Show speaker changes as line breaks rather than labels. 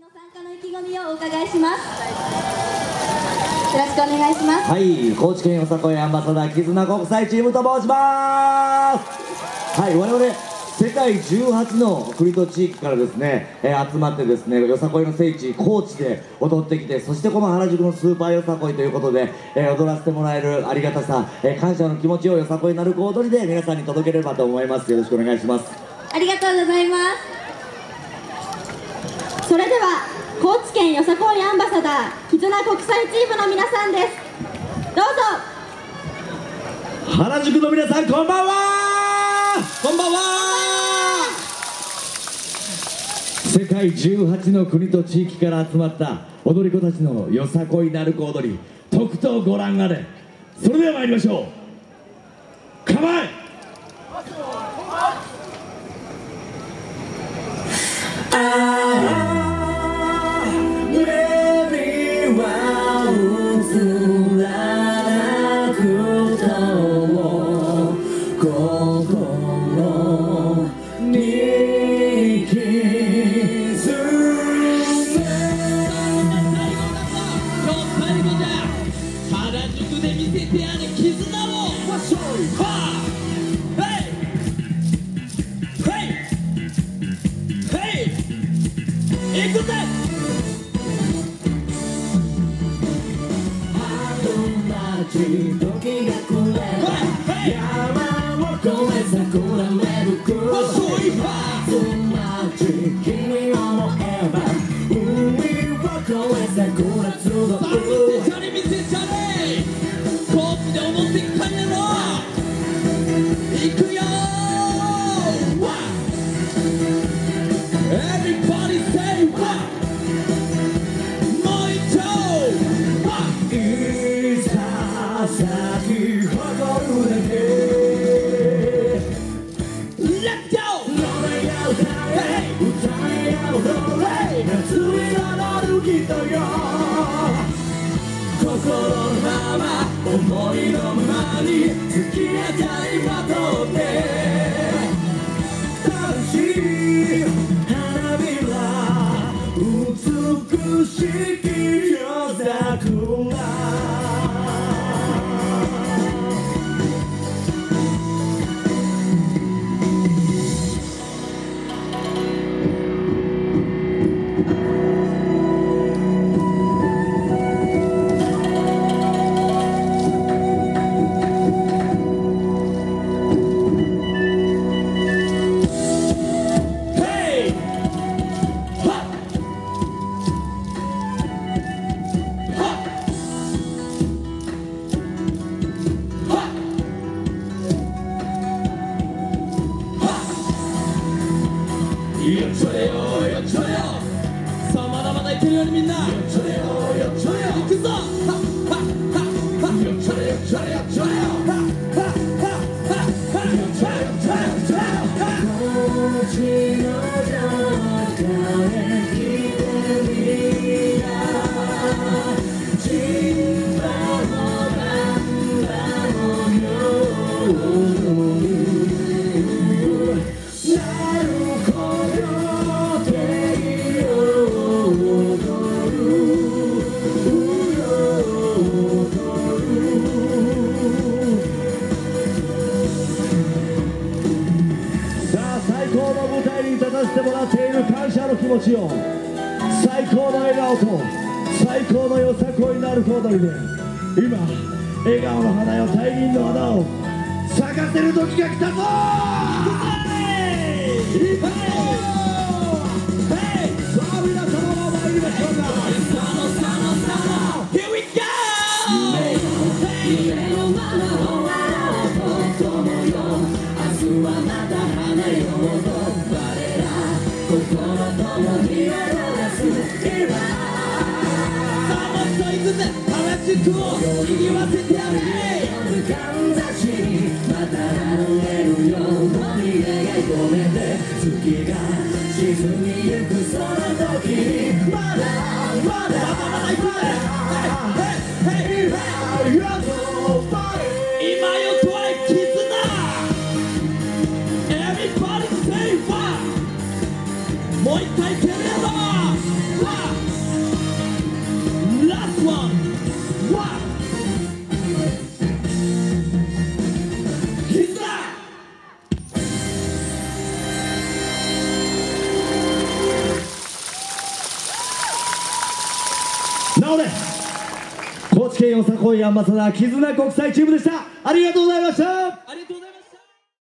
の参加の意気込みをお伺いします。よろしくお願いします。
はい、高知県よさこいアンバサダー絆国際チームと申します。はい、我々世界18の国と地域からですね、集まってですね、よさこいの聖地高知で踊ってきて、そしてこの原宿のスーパーよさこいということで、踊らせてもらえるありがたさ、感謝の気持ちをよさこいなる子踊りで皆さんに届ければと思います。よろしくお願いします。
ありがとうございます。それでは高知県よさこいアンバサダー絆国際チームの皆さんです。どうぞ。
原宿の皆さん、こんばんは。こんばんは。世界18の国と地域から集まった踊り子たちのよさこいなる子踊り、とくとご覧あれ。それでは参りましょう。構え。
時が来れば山を越え桜芽吹く君を思えば海を越え桜集う見せちゃれ見せちゃれ高知で踊ってきたんやろ行くよ Everybody say what心のまま思いのままに突き当たりまとって楽しい花びら美しき夜桜よっちょれよよっちょれよさあまだまだいけるようにみんなよっちょれよよっちょれよいくぞはっはっはっはよっちょれよっちょれよっちょれよはっはっはっはよっちょれよっちょれよっちょれよ高知の中へ来てみた千葉のバンバのように最高の舞台に立たせてもらっている感謝の気持ちを最高の笑顔と最高のよさこいなる子踊りで今笑顔の花よ大輪の花を咲かせる時が来たぞさあ皆様も参りましょうかHere we go! 夢のまま終わろうと友よ明日はまた花よ我ら心ともに踊らす今さあもっと行くぜ原宿を賑わせてやれかんざしまた会えるように願い込めて月が沈みゆくその時にまだ行くぜ今よとは絆Everybody say what もう一回いけるやろ
ので高知県よさこいアンバサダー絆国際チームでした。ありがとうございました。